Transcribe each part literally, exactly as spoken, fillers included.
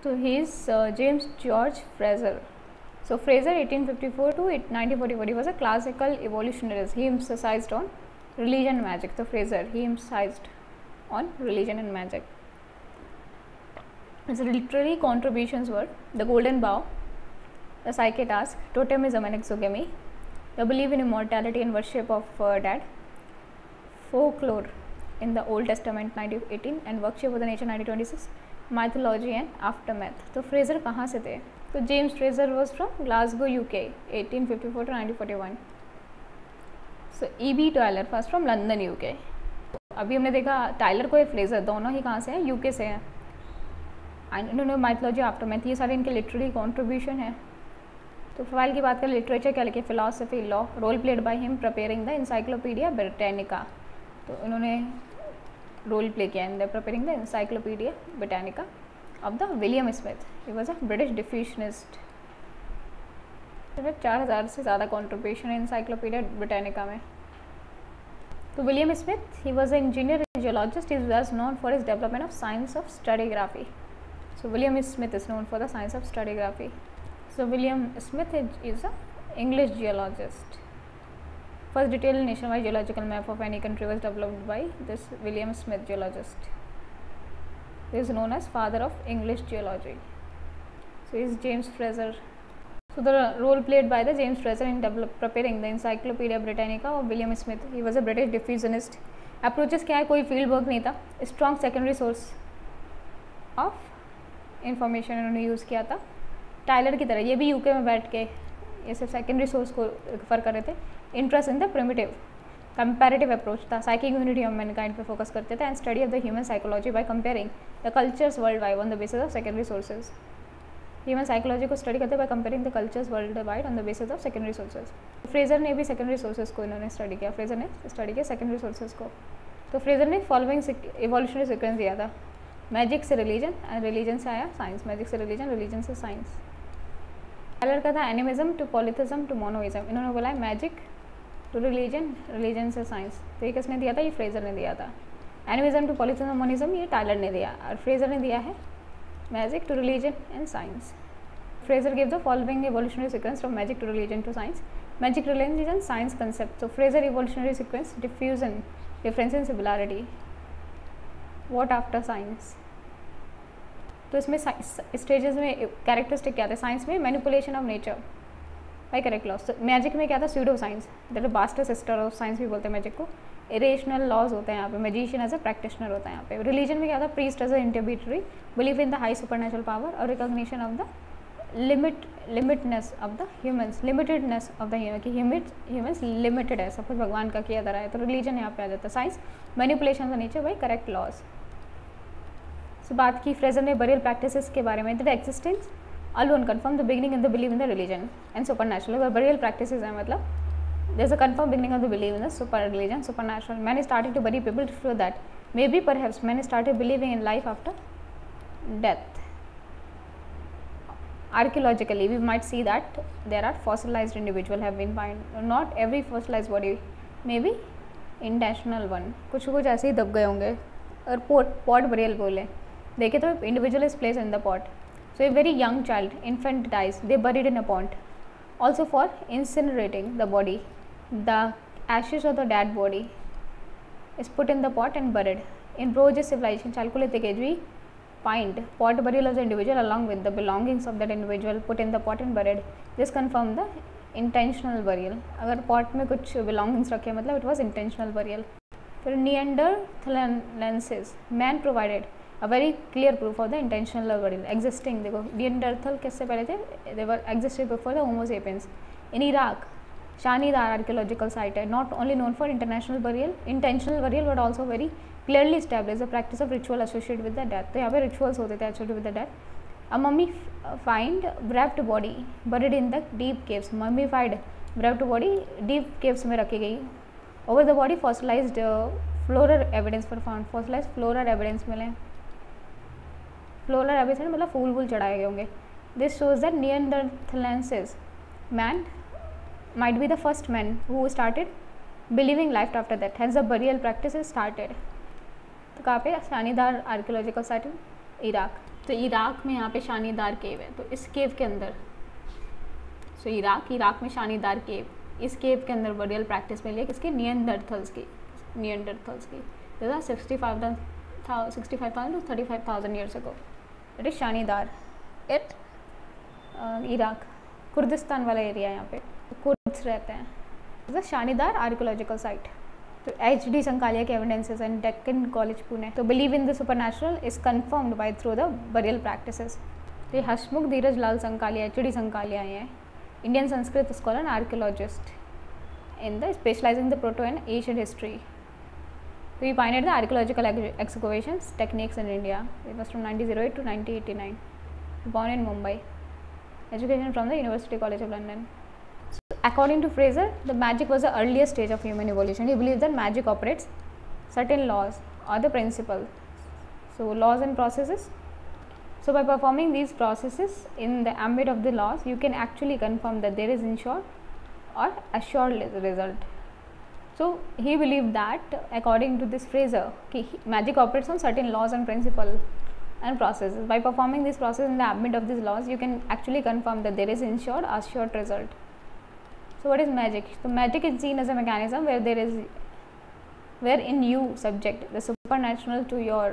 So he is uh, James George Frazer. So Frazer eighteen fifty-four to nineteen forty-four, he was a classical evolutionist. He emphasized on religion and magic. So Frazer, he emphasized on religion and magic. His literary contributions were The Golden Bough, The Psyche Task, Totemism and Exogamy, The Belief in Immortality and Worship of uh, Dead, Folklore in the Old Testament nineteen eighteen and Worship of the Nature nineteen twenty-six, Mythology and Aftermath. तो Frazer कहाँ से थे? तो James Frazer was from Glasgow UK eighteen fifty-four to nineteen forty-one. So E B Tylor first from London UK. अभी हमने देखा Tyler को Fraser दोनों ही कहाँ से हैं? यूके से हैं. एंड इन्होंने माइथोलॉजी आफ्टरमैथ, ये सारे इनके लिटरेरी कॉन्ट्रीब्यूशन है. तो प्रोफाइल की बात करें, लिटरेचर क्या लिखे? Philosophy, law, role played by him preparing the encyclopaedia Britannica. तो इन्होंने रोल प्ले किया in the preparing the encyclopaedia Britannica of the William Smith. He was a British diffusionist. चार हज़ार से ज़्यादा कॉन्ट्रीब्यूशन है इंसाइक्लोपीडिया ब्रिटानिका में. तो William Smith, he was a engineer and geologist. He was known for his development of science of stratigraphy. So William Smith is known for the science of stratigraphy. So William Smith is a English geologist. First detailed nationwide geological map of any country was developed by this William Smith geologist. He is known as father of English geology. So he is James Frazer. So the role played by the James Frazer in develop, preparing the Encyclopedia Britannica of William Smith. He was a British diffusionist. Approaches क्या है? कोई field work नहीं था. Strong secondary source of information इन्होंने use किया था. Tyler की तरह ये भी यूके में बैठ के ये सब सेकेंडरी सोर्स को रेफर कर रहे थे. Interest in the primitive comparative approach था. साइकिक यूनिटी ऑफ मैनकाइंड पे फोकस करते थे. And study of the human psychology by comparing the cultures world wide on the basis of secondary sources. Human psychology को study करते by comparing the cultures world wide on the basis of secondary sources. Frazer ने भी secondary sources को इन्होंने study किया. Fraser ने study किया secondary sources को. तो फ्रेजर ने फॉलोइंग इवोल्यूशनरी सीक्वेंस दिया था. मैजिक से रिलीजन, रिलीजन से आया साइंस. मैजिक से रिलीजन, रिलीजन से साइंस. टायलर का था animism to polytheism to monoism. इन्होंने बोला है मैजिक टू रिलीजन, रिलीजन से साइंस. तो ये किसने दिया था? ये फ्रेजर ने दिया था. एनिमिज्म टू पॉलिथिज्म मोनिज्म ये टायलर ने दिया और फ्रेजर ने दिया है magic to religion and science. Frazer give the following evolutionary sequence from magic to religion to science. Magic religion science concept. तो Frazer evolutionary sequence diffusion, difference in similarity. What after science. तो इसमें stages में characteristic क्या थे? Science में manipulation of nature by correct laws. Magic में क्या था? Pseudo science, that bastard sister of science भी बोलते हैं मैजिक को. इरेशनल लॉज होते हैं यहाँ पे. मैजिशियन एज अ प्रैक्टिशनर होता है यहाँ पे. रिलीजन में क्या था? Priest as a intermediatory, believe in the high supernatural power और recognition of the limit limitness of the humans, limitedness of the human कि ह्यूमंस लिमिटेड है, सब कुछ भगवान का किया जा रहा है. तो रिलीजन यहाँ पे आ जाता है. Science manipulation of nature by correct laws. So बात की फ्रेजर ने बरियल प्रैक्टिसेस के बारे में. The existence alone confirm the beginning in the believe in the religion and super natural. अगर बरियल प्रैक्टिसेस है मतलब there is a confirm beginning of the believe in the super religion, super natural. Man started to bury people through that. Maybe perhaps man started believing in life after death. Archaeologically, we might see that there are fossilized individuals have been found. Not every fossilized body, maybe intentional one. कुछ कुछ ऐसे ही दब गए होंगे. और pot pot burial बोले देखे तो individual is place in the pot. So a very young child infant dies, they buried in a pot. Also for incinerating the body, the ashes of the dead body is put in the pot and buried. In bronzes civilization Chalcolithic age we find pot burial of the individual along with the belongings of that individual put in the pot and buried. This confirm the intentional burial. अगर pot में कुछ belongings रखे मतलब it was intentional burial. फिर Neanderthalensis, man provided a very clear proof of the intentional burial existing. देखो Neanderthal किससे पहले थे? They were existed before the Homo sapiens. In Iraq, Shanidar archaeological site है, not only known for international burial, intentional burial, but also very clearly established the practice of ritual associated with the death. तो यहाँ पे rituals होते थे associated with the death. A mummy find wrapped body buried in the deep caves. Mummified wrapped body deep caves में रखी गई. Over the body fossilized uh, floral evidence were found. Fossilized floral evidence मिले. Floral evidence मतलब फूल वूल चढ़ाए गए होंगे. This shows that Neanderthalensis man might be the first man who started believing life after death. Hence the burial practice is started. तो कहाँ पे? Shanidar archaeological site in Iraq. तो Iraq में यहाँ पे शानीदार केव है, तो इस केव के अंदर, सो इराक इराक में शानीदार केव, इस केव के अंदर बरियल प्रैक्टिस मिली है किसकी, नियंडरथल्स की नियंडरथल्स की जैसा सिक्सटी फाइव था sixty five thousand to thirty five thousand years ago. It is Shanidar at Iraq, Kurdistan वाला एरिया यहाँ पे कुर्द्स रहते हैं। The Shanidar archaeological site. तो एच डी संकालिया के evidences and Deccan College Pune. तो believe in the supernatural is confirmed by through the burial practices. तो Hasmukh Dhiraj Lal Sankalia, H D Sankalia है Indian Sanskrit scholar and archaeologist in the specializing the proto and ancient history. So he pioneered the archaeological excavations techniques in India. It was from nineteen oh eight to nineteen eighty-nine. Born in Mumbai. Education from the University College of London. So according to Fraser, the magic was the earliest stage of human evolution. He believes that magic operates certain laws or the principles. So laws and processes. So by performing these processes in the ambit of the laws, you can actually confirm that there is ensured or assured result. So he believed that according to this Fraser, magic operates on certain laws and principles and processes. By performing this process in the ambit of these laws, you can actually confirm that there is ensured assured result. So what is magic? So magic is seen as a mechanism where there is wherein you subject the supernatural to your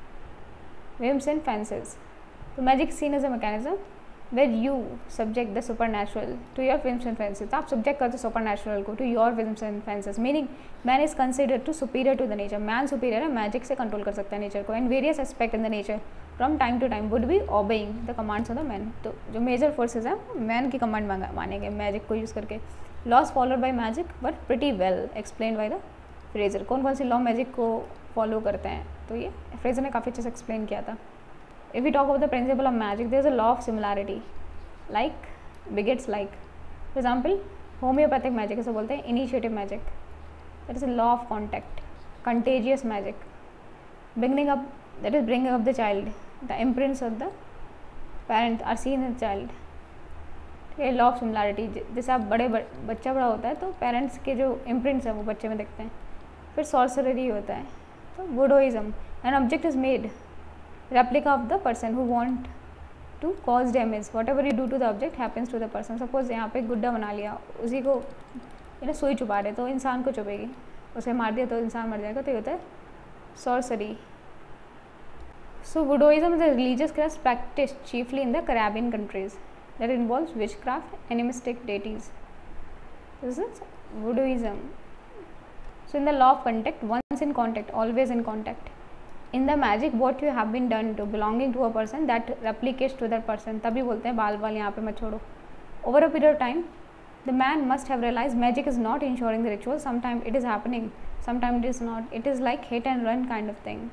whims and fancies. So magic is seen as a mechanism where you subject the supernatural to your whims and fancies. आप subject करते supernatural को to your whims and fancies. Meaning man is considered to superior to the nature. Man superior है, magic से control कर सकता है nature को. And various aspect in the nature from time to time would be obeying the commands of the man. तो जो major forces हैं man की command मानेंगे magic को use करके. Laws followed by magic but pretty well explained by the Fraser. कौन कौन सी law magic को follow करते हैं, तो ये Fraser ने काफ़ी अच्छे से explain किया था. If we talk about the principle of magic, there is a law of similarity, like begets like. For example, homeopathic magic ऐसा बोलते हैं, initiative magic. That is a law of contact. Contagious magic, bringing up, that is bringing up the child. The imprints of the parent are seen in the child. ये law of similarity. जैसे आप बड़े बच्चा बड़ा होता है तो parents के जो imprints हैं वो बच्चे में दिखते हैं. फिर sorcery होता है, तो voodooism. An object is made replica of the person who want to cause damage. Whatever you do to the object happens to the person. Suppose यहाँ पे गुड्डा बना लिया, उसी को ना सुई चुपा रहे तो इंसान को चुपेगी, उसे मार दिया तो इंसान मर जाएगा. तो ये होता है sorcery. So voodooism is a religious craft practiced chiefly in the Caribbean countries that involves witchcraft, animistic deities. This is voodooism. So in the law of contact, once in contact, always in contact. In the magic, what you have been done to belonging to a person that replicates to that person. तभी बोलते हैं बाल बाल यहाँ पे मत छोड़ो. Over a period of time, the man must have realized magic is not ensuring the ritual. Sometimes it is happening, sometimes it is not. It is like hit and run kind of thing.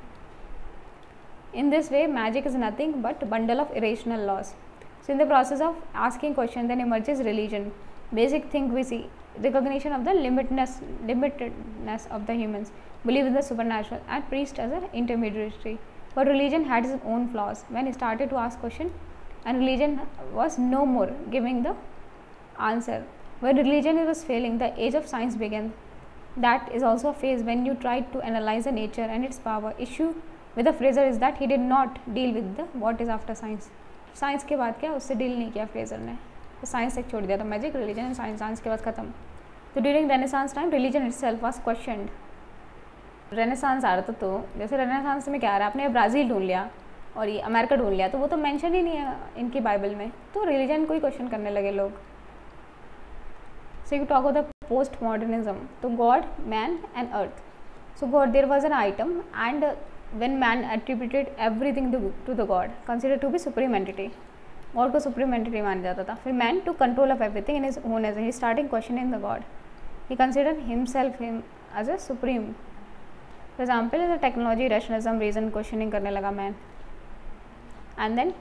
In this way, magic is nothing but a bundle of irrational laws. So in the process of asking question, then emerges religion. Basic thing we see, recognition of the limitedness, limitedness of the humans, believe in the supernatural, and priest as an intermediary. But religion had its own flaws. When he started to ask question, and religion was no more giving the answer. When religion was failing, the age of science began. That is also a phase when you tried to analyze the nature and its power. Issue with the Fraser is that he did not deal with the what is after science. Science के बाद क्या उससे deal नहीं किया Fraser ने, तो science तक छोड़ दिया था. Magic, religion and science, science के बाद खत्म. तो during Renaissance time religion itself was questioned. Renaissance आ रहा था तो जैसे रेनेसांस में क्या आ रहा है, आपने ब्राज़ील ढूंढ लिया और ये अमेरिका ढूंढ लिया, तो वो तो मेंशन ही नहीं है इनकी बाइबल में, तो रिलीजन को ही क्वेश्चन करने लगे लोग. So you talk about the post modernism. तो God, man and earth. So God, there was an item and when man attributed everything to, to the god, considered to be supreme entity. God को supreme entity माना जाता था. फिर man took control of everything in his own as he starting questioning the god. He considered himself him as a supreme. For example, the technology, rationalism, reason questioning करने लगा man. And then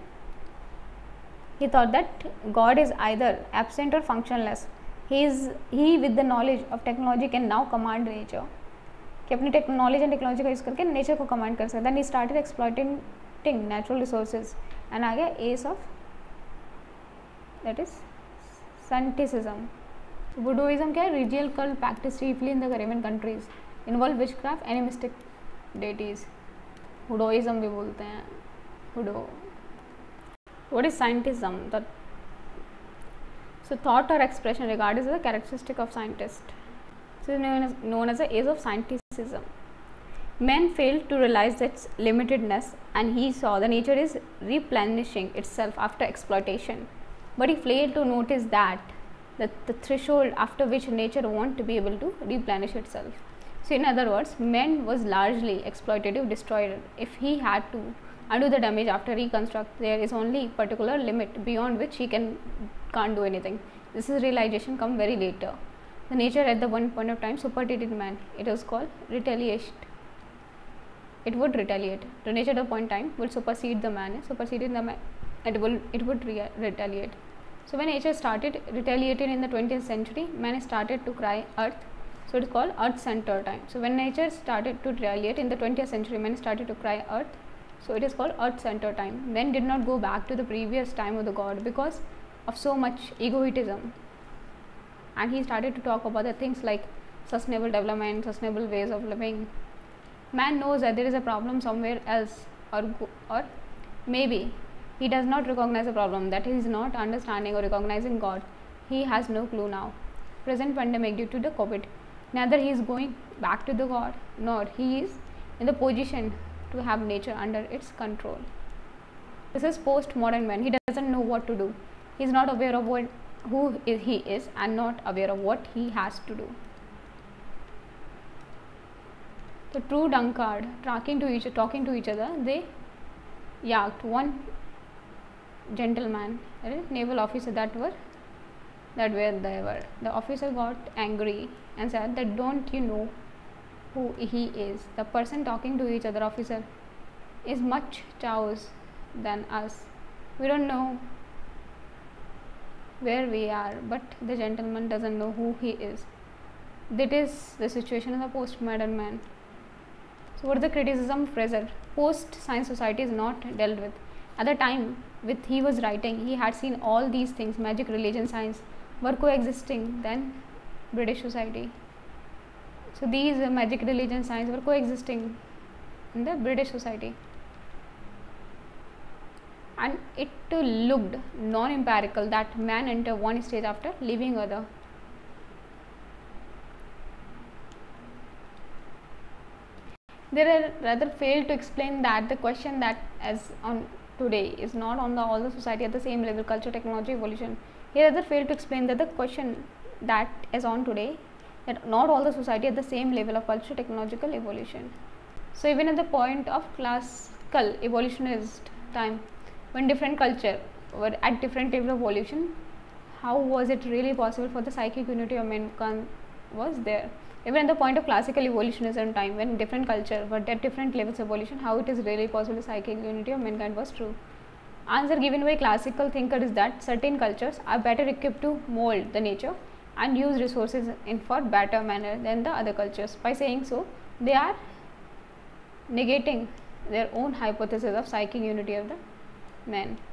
he thought that God is either absent or functionless. He is he with the knowledge of technology can now command nature. कि अपनी technology and technology का use करके nature को command कर सकता है. Then he started exploiting natural resources and आ गया as of that is scientism. Voodooism क्या है? Religious cult practice chiefly in the Caribbean countries, involve witchcraft, animistic deities. Voodooism भी बोलते हैं, वुडो What is scientism? The so thought or expression regarded as a characteristic of scientist. So known as, known as the age of scientificism. Man failed to realize its limitedness, and he saw the nature is replenishing itself after exploitation. But he failed to notice that the, the threshold after which nature won't to be able to replenish itself. So in other words, man was largely exploitative, destroyed. If he had to undo the damage after reconstruct, there is only particular limit beyond which he can can't do anything. This is realization come very later. The nature at the one point of time superseded man. It was called retaliation. It would retaliate. The nature at the point in time will supersede the man. Superseded the man. It will. It would re retaliate. So when nature started retaliating in the twentieth century, man started to cry earth. So it is called earth center time. So when nature started to retaliate in the twentieth century, man started to cry earth. So it is called earth center time. Men did not go back to the previous time of the god because of so much egoism. And he started to talk about the things like sustainable development, sustainable ways of living. Man knows that there is a problem somewhere else, or or maybe he does not recognize the problem, that he is not understanding or recognizing God. He has no clue now. Present pandemic due to the COVID. Neither he is going back to the God, nor he is in the position to have nature under its control. This is post-modern man. He doesn't know what to do. He is not aware of what who he is and not aware of what he has to do. The true drunkard, talking to each talking to each other, they yacked one gentleman, a naval officer that were that were there. The officer got angry and said that don't you know who he is? The person talking to each other, officer, is much chows than us. We don't know where we are, but the gentleman doesn't know who he is. That is the situation of the postmodern man. So what is the criticism of Fraser? Post science society is not dealt with. At the time with he was writing, he had seen all these things, magic, religion, science, were coexisting then British society. So these uh, magic, religion, science were coexisting in the British society. And it uh, looked non-empirical that man entered one stage after leaving other. They rather failed to explain that the question that as on today is not on the all the society at the same level, culture, technology, evolution. He rather failed to explain that the question that is on today, that not all the society at the same level of culture, technological evolution. So even at the point of classical evolutionist time, when different culture were at different level of evolution, how was it really possible for the psychic unity of mankind was there? Even at the point of classical evolutionism time, when different culture were at different levels of evolution, how it is really possible the psychic unity of mankind was true? Answer given by classical thinker is that certain cultures are better equipped to mold the nature and use resources in for better manner than the other cultures. By saying so, they are negating their own hypothesis of psychic unity of the man.